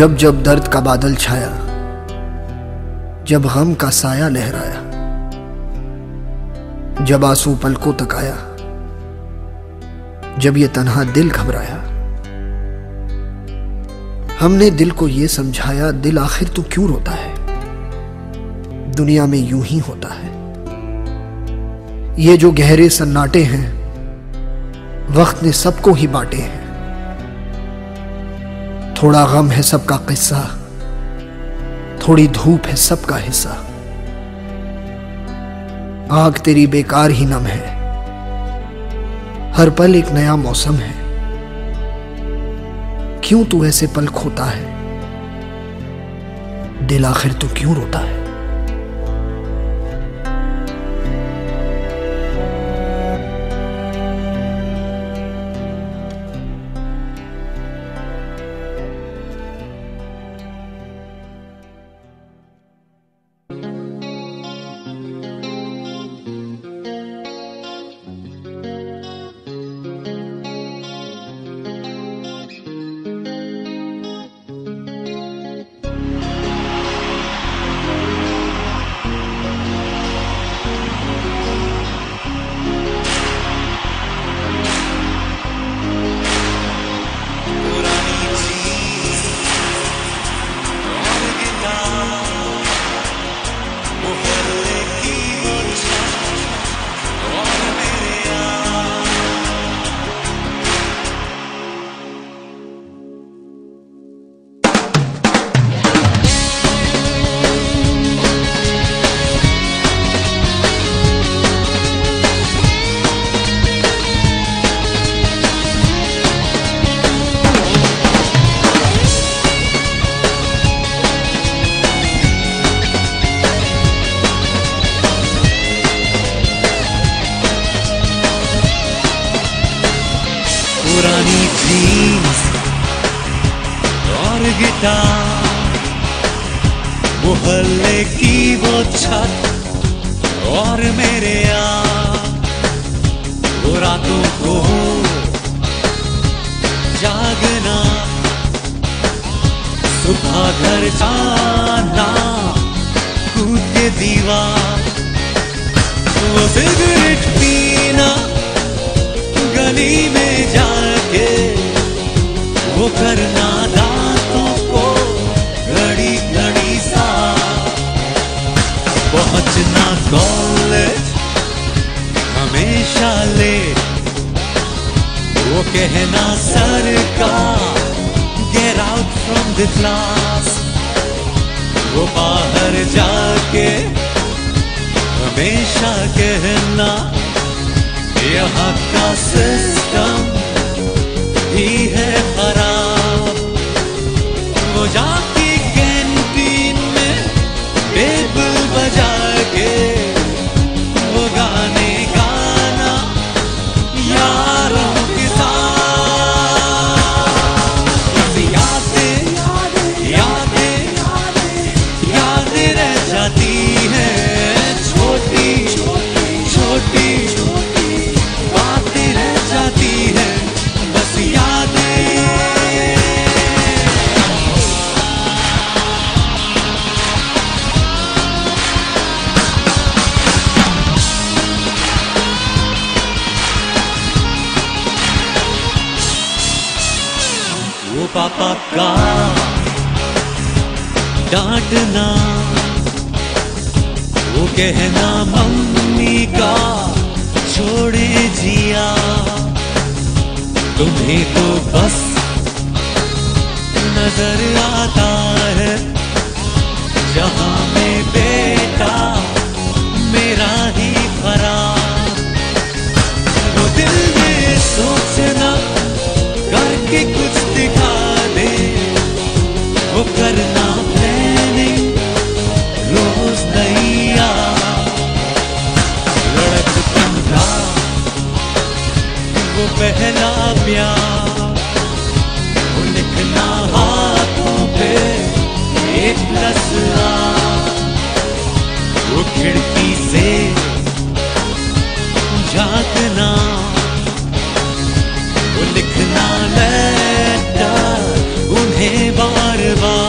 जब जब दर्द का बादल छाया, जब गम का साया लहराया, जब आंसू पलकों तक आया, जब ये तन्हा दिल घबराया, हमने दिल को ये समझाया, दिल आखिर तू क्यों रोता है, दुनिया में यूं ही होता है। ये जो गहरे सन्नाटे हैं, वक्त ने सबको ही बांटे हैं। थोड़ा गम है सबका किस्सा, थोड़ी धूप है सबका हिस्सा। आग तेरी बेकार ही नम है, हर पल एक नया मौसम है। क्यों तू ऐसे पल खोता है, दिल आखिर तू क्यों रोता है। पुरानी जीन्स और गिटार, मोहल्ले की वो छत और मेरे यार, वो रातों को जागना, सुबह घर जाना, कूद के दीवार, वो सिगरेट पीना गली में जाके, वो करना दांतों को घड़ी घड़ी सा, पहुंचना कॉलेज हमेशा लेट, वो कहना सर का get out from the class, वो बाहर जाके हमेशा कहना यहाँ का सिस्टम ही है खराब, वो जाके कैंटीन में टेबल बजा के वो गाने गाना यारों के साथ, बस यादें यादें यादें रह जाती हैं, छोटी छोटी बातें रह जाती हैं, बस यादें। वो पापा का डांटना, वो कहना मम्मी का छोड़े जिया, तुम्हें तो बस नजर आता है जहां में बेटा मेरा ही खराब, वो दिल में सोचना करके कुछ दिखा दे, वो करना प्लानिंग रोज नैया, लड़कपन का वो पहला प्यार, वो लिखना हाथों पे +A, वो खिड़की से झांकना, वो लिखना लेटर उन्हें बार बार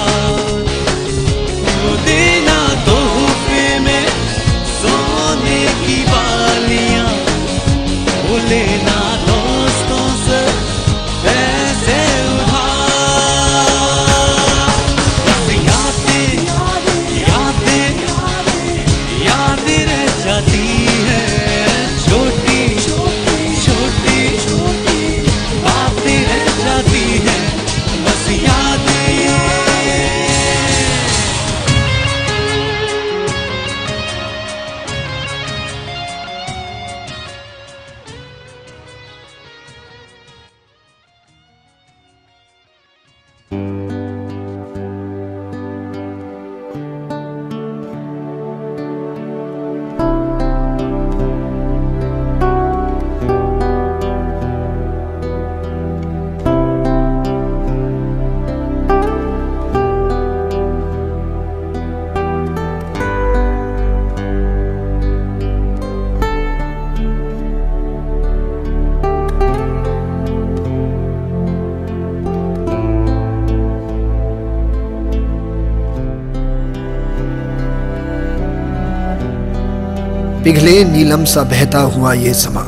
पिघले नीलम सा बहता हुआ ये समा,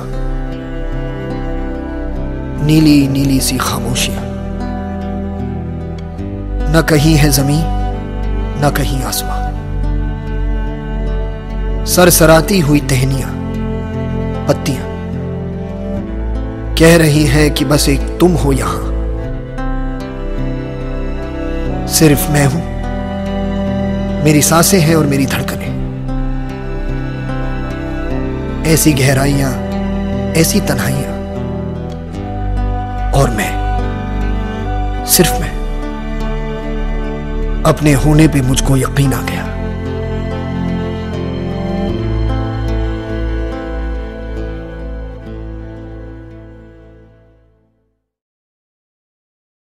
नीली नीली सी खामोशियां, न कहीं है जमीन न कहीं आसमां, सरसराती हुई टहनियां पत्तियां कह रही हैं कि बस एक तुम हो यहां, सिर्फ मैं हूं, मेरी सांसें हैं और मेरी धड़कनें, ऐसी गहराइयां, ऐसी तन्हाइयां, और मैं, सिर्फ मैं। अपने होने पे मुझको यकीन आ गया।